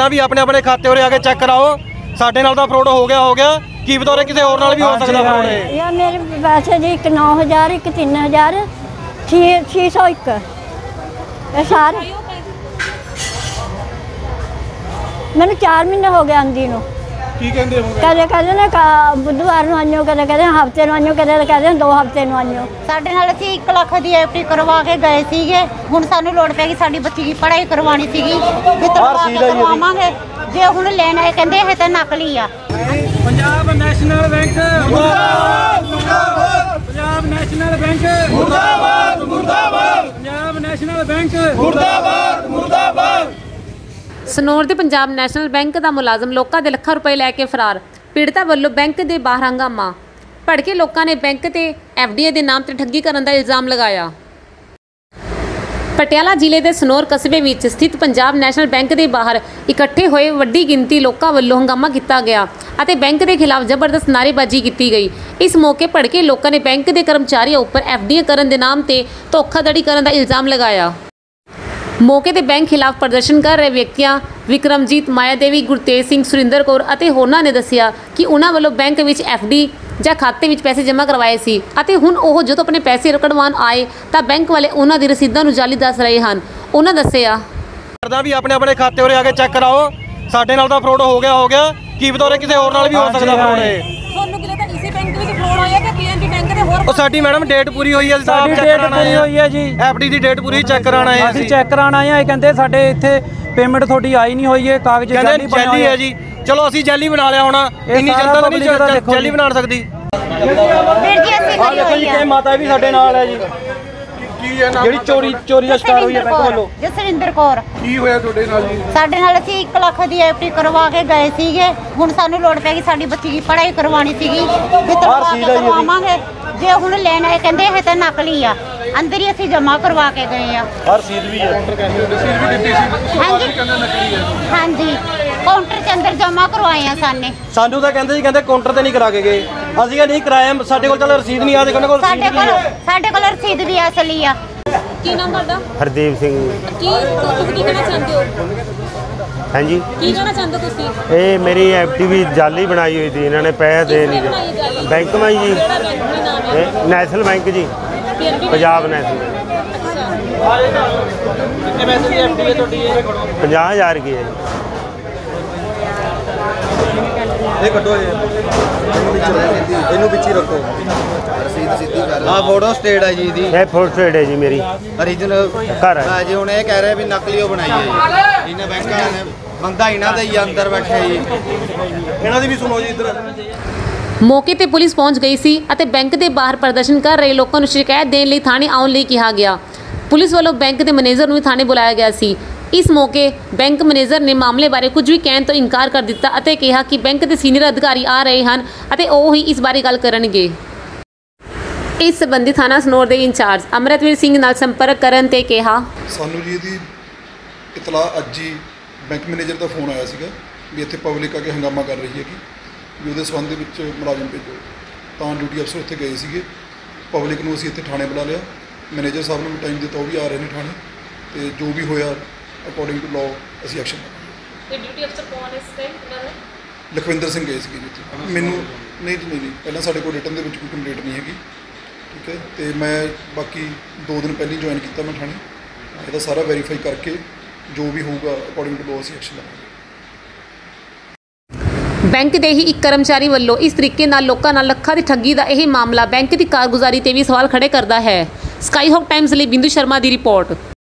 करदा भी अपने अपने खाते उरे आके चेक कराओ। साडे नाल तां फ्रॉड हो गया की बतौरे किसी होर नाल भी हो सकदा फ्रॉड है। यार मेरे पैसे जी, एक 9000 एक 3000 601 सारे मैंने 4 महीने हो गए आंदी नूं। की कहंदे हो कदे कहते ने बुधवार नूं आइयो, कदे कहते हफ्ते नूं आइयो, कदे कहते 2 हफ्ते नूं आइयो। ਸਾਡੇ ਨਾਲ ਅਸੀਂ 1 ਲੱਖ ਦੀ ਐਫਡੀ ਕਰਵਾ ਕੇ ਗਏ ਸੀਗੇ। ਹੁਣ ਸਾਨੂੰ ਲੋੜ ਪੈ ਗਈ ਸਾਡੀ ਬੱਚੀ ਦੀ ਪੜ੍ਹਾਈ ਕਰਵਾਉਣੀ ਸੀਗੀ ਵੀ ਕਰਵਾਵਾਂਗੇ। ਜੇ ਹੁਣ ਲੈਣਾ ਹੈ ਕਹਿੰਦੇ ਇਹ ਤਾਂ ਨਕਲੀ ਆ। पंजाब नैशनल बैंक मुर्दाबाद मुर्दाबाद, पंजाब नैशनल बैंक मुर्दाबाद मुर्दाबाद, पंजाब नैशनल बैंक मुर्दाबाद मुर्दाबाद। ਸਨੌਰ ਦੇ ਪੰਜਾਬ ਨੈਸ਼ਨਲ ਬੈਂਕ ਦਾ ਮੁਲਾਜ਼ਮ ਲੋਕਾਂ ਦੇ ਲੱਖਾਂ ਰੁਪਏ ਲੈ ਕੇ ਫਰਾਰ। ਪੀੜਤਾ ਵੱਲੋਂ ਬੈਂਕ ਦੇ ਬਾਹਰ ਹੰਗਾਮਾ। ਭੜਕੇ ਲੋਕਾਂ ਨੇ ਬੈਂਕ ਤੇ ਐਫਡੀਏ ਦੇ ਨਾਮ ਤੇ ਠੱਗੀ ਕਰਨ ਦਾ ਇਲਜ਼ਾਮ ਲਗਾਇਆ। ਪਟਿਆਲਾ ਜ਼ਿਲ੍ਹੇ ਦੇ ਸਨੌਰ ਕਸਬੇ ਵਿੱਚ ਸਥਿਤ ਪੰਜਾਬ ਨੈਸ਼ਨਲ ਬੈਂਕ ਦੇ ਬਾਹਰ ਇਕੱਠੇ ਹੋਏ ਵੱਡੀ ਗਿਣਤੀ ਲੋਕਾਂ ਵੱਲੋਂ ਹੰਗਾਮਾ ਕੀਤਾ ਗਿਆ ਅਤੇ ਬੈਂਕ ਦੇ ਖਿਲਾਫ ਜ਼ਬਰਦਸਤ ਨਾਅਰੇਬਾਜ਼ੀ ਕੀਤੀ ਗਈ। ਇਸ ਮੌਕੇ ਭੜਕੇ ਲੋਕਾਂ ਨੇ ਬੈਂਕ ਦੇ ਕਰਮਚਾਰੀਆਂ ਉੱਪਰ ਐਫਡੀਏ ਕਰਨ ਦੇ ਨਾਮ ਤੇ ਧੋਖਾਧੜੀ ਕਰਨ ਦਾ ਇਲਜ਼ਾਮ ਲਗਾਇਆ। ਮੌਕੇ ਤੇ ਬੈਂਕ ਖਿਲਾਫ ਪ੍ਰਦਰਸ਼ਨ ਕਰ ਰਹੇ ਵਿਅਕਤੀਆਂ ਵਿਕਰਮਜੀਤ, ਮਾਇਆ ਦੇਵੀ, ਗੁਰਤੇਜ ਸਿੰਘ, ਸੁਰਿੰਦਰ ਕੌਰ ਅਤੇ ਹੋਰਨਾਂ ਨੇ ਦੱਸਿਆ ਕਿ ਉਹਨਾਂ ਵੱਲੋਂ ਬੈਂਕ ਵਿੱਚ ਐਫਡੀ ਜਾਂ ਖਾਤੇ ਵਿੱਚ ਪੈਸੇ ਜਮ੍ਹਾਂ ਕਰਵਾਏ ਸੀ ਅਤੇ ਹੁਣ ਉਹ ਜਦੋਂ ਆਪਣੇ ਪੈਸੇ ਕਢਵਾਉਣ ਆਏ ਤਾਂ ਬੈਂਕ ਵਾਲੇ ਉਹਨਾਂ ਦੀ ਰਸੀਦਾਂ ਨੂੰ ਜਾਲੀ ਦੱਸ ਰਹੇ ਹਨ। ਉਹਨਾਂ ਦੱਸਿਆ ਕਰਦਾ ਵੀ ਆਪਣੇ ਆਪਣੇ ਖਾਤੇ ਉਰੇ ਆਕੇ ਚੈੱਕ ਕਰਾਓ। ਸਾਡੇ ਨਾਲ ਤਾਂ ਫਰੋਡ ਹੋ ਗਿਆ ਕੀ ਬਤੌਰੇ ਕਿਸੇ ਹੋਰ ਨਾਲ ਵੀ ਹੋ ਸਕਦਾ ਫਰੋਡ ਹੈ। ਤੁਹਾਨੂੰ ਕਿਲੇ ਤਾਂ ਇਸੇ ਬੈਂਕ ਵਿੱਚ ਫਰੋਡ ਹੋਇਆ ਕਿ ਪੀਐਨਬੀ ਬੈਂਕ ਦੇ ਹੋਰ? ਉਹ ਸਾਡੀ ਮੈਡਮ ਡੇਟ ਪੂਰੀ ਹੋਈ ਹੈ, ਸਾਡੀ ਡੇਟ ਪੂਰੀ ਹੋਈ ਹੈ ਜੀ। ਐਫਡੀ ਦੀ ਡੇਟ ਪੂਰੀ ਚੈੱਕ ਕਰਾਉਣਾ ਹੈ। ਅਸੀਂ ਚੈੱਕ ਕਰਾਉਣ ਆਏ ਆ। ਇਹ ਕਹਿੰਦੇ ਸਾਡੇ ਇੱਥੇ ਪੇਮੈਂਟ ਤੁਹਾਡੀ ਆਈ ਨਹੀਂ ਹੋਈ ਹੈ, ਕਾਗਜ਼ ਜੈਲੀ ਹੈ ਜੀ। ਚਲੋ ਅਸੀਂ ਜੈਲੀ ਬਣਾ ਲਿਆ ਹੋਣਾ, ਇੰਨੀ ਜਨਤਾ ਤਾਂ ਨਹੀਂ ਜੈਲੀ ਬਣਾ ਸਕਦੀ। ਵੀਰ ਜੀ ਅਸੀਂ ਕਰੀ ਹੋਈ ਆ। ਇਹ ਮਾਤਾ ਵੀ ਸਾਡੇ ਨਾਲ ਹੈ ਜੀ। ਕੀ ਹੈ ਨਾਮ ਜਿਹੜੀ ਚੋਰੀ ਦਾ ਸ਼ਿਕਾਰ ਹੋਈ ਹੈ ਬੈਂਕ ਵੱਲੋਂ? ਜਸਵਿੰਦਰ ਕੌਰ। ਕੀ ਹੋਇਆ ਤੁਹਾਡੇ ਨਾਲ ਜੀ? ਸਾਡੇ ਨਾਲ ਅਸੀਂ 1 ਲੱਖ ਦੀ ਐਫਡੀ ਕਰਵਾ ਕੇ ਗਏ ਸੀਗੇ। ਹੁਣ ਸਾਨੂੰ ਲੋੜ ਪੈ ਗਈ ਸਾਡੀ ਬੱਚੀ ਦੀ ਪੜ੍ਹਾਈ ਕਰਵਾਉਣੀ ਸੀਗੀ ਵੀ ਕਰਵਾਵਾਂਗੇ। ਜੇ ਹੁਣ ਲੈਣਾ ਹੈ ਕਹਿੰਦੇ ਇਹ ਤਾਂ ਨਕਲੀ ਆ। ਅੰਦਰ ਹੀ ਅਸੀਂ ਜਮ੍ਹਾਂ ਕਰਵਾ ਕੇ ਗਏ ਆ। ਰਸੀਦ ਵੀ ਹੈ। ਰਸੀਦ ਵੀ ਦਿੱਤੀ ਸੀ। ਹਾਂਜੀ ਕਾਊਂਟਰ 'ਚ ਅੰਦਰ ਜਮ੍ਹਾਂ ਕਰਵਾਏ ਆ ਸਾਨੇ। ਸਾਨੂੰ ਤਾਂ ਕਹਿੰਦੇ ਕਾਊਂਟਰ ਤੇ ਨਹੀਂ ਕਰਾ ਕੇ ਗਏ। ਅਸੀਂ ਨਹੀਂ ਕਰਾਇਆ, ਸਾਡੇ ਕੋਲ ਚੱਲ ਰਸੀਦ ਨਹੀਂ ਆ। ਸਾਡੇ ਕੋਲ ਰਸੀਦ ਵੀ ਅਸਲੀ ਆ। ਕੀ ਨਾਮ ਤੁਹਾਡਾ? ਹਰਦੀਪ ਸਿੰਘ। ਕੀ ਤੁਸੀਂ ਕੀ ਕਹਿਣਾ ਚਾਹੁੰਦੇ ਹੋ? ਹਾਂਜੀ ਕੀ ਕਹਿਣਾ ਚਾਹੁੰਦੇ ਤੁਸੀਂ? ਇਹ ਮੇਰੀ ਐਫਡੀ ਵੀ ਜਾਲੀ ਬਣਾਈ ਹੋਈ ਸੀ, ਇਹਨਾਂ ਨੇ ਪੈਸੇ ਦੇ ਨਹੀਂ। ਬੈਂਕ ਮਾਈ ਜੀ, ਨੈਸ਼ਨਲ ਬੈਂਕ ਜੀ, ਪੰਜਾਬ ਨੈਸ਼ਨਲ। ਕਿੰਨੇ ਪੈਸੇ ਦੀ ਐਫਡੀ ਹੈ ਤੁਹਾਡੀ? 50,000 ਕੀ ਹੈ ਜੀ। ਇਹ ਕੱਢੋ ਇਹਨੂੰ ਵਿੱਚ ਹੀ ਰੱਖੋ। ਰਸੀਦ ਸਿੱਧੀ ਕਰ। ਹਾਂ ਫੋਟੋ ਸਟੇਟ ਹੈ ਜੀ ਇਹਦੀ। ਇਹ ਫੋਟੋ ਸਟੇਟ ਹੈ ਜੀ ਮੇਰੀ। ओरिजिनल घर है जी। ਹੁਣ ਇਹ ਕਹਿ ਰਿਹਾ ਵੀ ਨਕਲੀ ਉਹ ਬਣਾਈ ਹੈ ਜੀ। ਇਹਨੇ ਬੈਂਕ ਵਾਲਿਆਂ ਨੇ ਬੰਦਾ ਇਹਨਾਂ ਦਾ ਹੀ ਅੰਦਰ ਬੈਠਾ ਜੀ। ਇਹਨਾਂ ਦੀ ਵੀ ਸੁਣੋ ਜੀ ਇੱਧਰ। ਮੌਕੇ ਤੇ ਪੁਲਿਸ ਪਹੁੰਚ ਗਈ ਸੀ ਅਤੇ ਬੈਂਕ ਦੇ ਬਾਹਰ ਪ੍ਰਦਰਸ਼ਨ ਕਰ ਰਹੇ ਲੋਕਾਂ ਨੂੰ ਸ਼ਿਕਾਇਤ ਦੇਣ ਲਈ ਥਾਣੇ ਆਉਣ ਲਈ ਕਿਹਾ ਗਿਆ। ਪੁਲਿਸ ਵੱਲੋਂ ਬੈਂਕ ਦੇ ਮੈਨੇਜਰ ਨੂੰ ਵੀ ਥਾਣੇ ਬੁਲਾਇਆ ਗਿਆ ਸੀ। ਇਸ ਮੌਕੇ ਬੈਂਕ ਮੈਨੇਜਰ ਨੇ ਮਾਮਲੇ ਬਾਰੇ ਕੁਝ ਵੀ ਕਹਿਣ ਤੋਂ ਇਨਕਾਰ ਕਰ ਦਿੱਤਾ ਅਤੇ ਕਿਹਾ ਕਿ ਬੈਂਕ ਦੇ ਸੀਨੀਅਰ ਅਧਿਕਾਰੀ ਆ ਰਹੇ ਹਨ ਅਤੇ ਉਹ ਹੀ ਇਸ ਬਾਰੇ ਗੱਲ ਕਰਨਗੇ। ਇਸ ਸੰਬੰਧੀ ਥਾਣਾ ਸਨੌਰ ਦੇ ਇੰਚਾਰਜ ਅਮਰਤਵੀਰ ਸਿੰਘ ਨਾਲ ਸੰਪਰਕ ਕਰਨ ਤੇ ਕਿਹਾ ਸਾਨੂੰ ਜੀ ਇਹਦੀ ਇਤਲਾਹ ਅੱਜ ਹੀ ਬੈਂਕ ਮੈਨੇਜਰ ਦਾ ਫੋਨ ਆਇਆ ਸੀਗਾ ਵੀ ਇੱਥੇ ਪਬਲਿਕ ਆ ਕੇ ਹੰਗਾਮਾ ਕਰ ਰਹੀ ਹੈਗੀ ਵੀ ਉਹਦੇ ਸੰਬੰਧ ਦੇ ਵਿੱਚ ਮੁਲਾਜ਼ਮ ਭੇਜੋ। ਤਾਂ ਡਿਊਟੀ ਅਫਸਰ ਉੱਥੇ ਗਏ ਸੀਗੇ। ਪਬਲਿਕ ਨੂੰ ਅਸੀਂ ਇੱਥੇ ਥਾਣੇ ਬੁਲਾ ਲਿਆ। ਮੈਨੇਜਰ ਸਾਹਿਬ ਨੂੰ ਵੀ ਟਾਈਮ ਦਿੱਤਾ, ਉਹ ਵੀ ਆ ਰਹੇ ਨੇ ਥਾਣੇ। ਤੇ ਜੋ ਵੀ ਹੋਇਆ ਅਕੋਰਡਿੰਗ ਟੂ ਲਾਅ ਅਸੀਂ ਐਕਸ਼ਨ ਕਰਾਂਗੇ। ਤੇ ਡਿਊਟੀ ਅਫਸਰ ਕੌਣ ਇਸ ਟਾਈਮ? ਲਖਵਿੰਦਰ ਸਿੰਘ ਗਏ ਸੀਗੇ ਜੀ। ਮੈਨੂੰ ਨਹੀਂ ਪਹਿਲਾਂ ਸਾਡੇ ਕੋਲ ਰਿਟਨ ਦੇ ਵਿੱਚ ਕੋਈ ਕੰਪਲੇਂਟ ਨਹੀਂ ਹੈਗੀ, ਠੀਕ ਹੈ। ਤੇ ਮੈਂ ਬਾਕੀ 2 ਦਿਨ ਪਹਿਲਾਂ ਜੁਆਇਨ ਕੀਤਾ ਮੈਂ ਥਾਣੇ। ਇਹਦਾ ਸਾਰਾ ਵੈਰੀਫਾਈ ਕਰਕੇ ਜੋ ਵੀ ਹੋਊਗਾ ਅਕੋਰਡਿੰਗ ਟੂ ਲਾਅ ਅਸੀਂ ਐਕਸ਼ਨ ਲਵਾਂਗੇ। ਬੈਂਕ ਦੇ ਹੀ ਇੱਕ ਕਰਮਚਾਰੀ ਵੱਲੋਂ ਇਸ ਤਰੀਕੇ ਨਾਲ ਲੋਕਾਂ ਨਾਲ ਲੱਖਾਂ ਦੀ ਠੱਗੀ ਦਾ ਇਹ ਮਾਮਲਾ ਬੈਂਕ ਦੀ ਕਾਰਗੁਜ਼ਾਰੀ ਤੇ ਵੀ ਸਵਾਲ ਖੜੇ ਕਰਦਾ ਹੈ। ਸਕਾਈ ਹੌਕ ਟਾਈਮਜ਼ ਲਈ ਬਿੰਦੂ ਸ਼ਰਮਾ ਦੀ ਰਿਪੋਰਟ।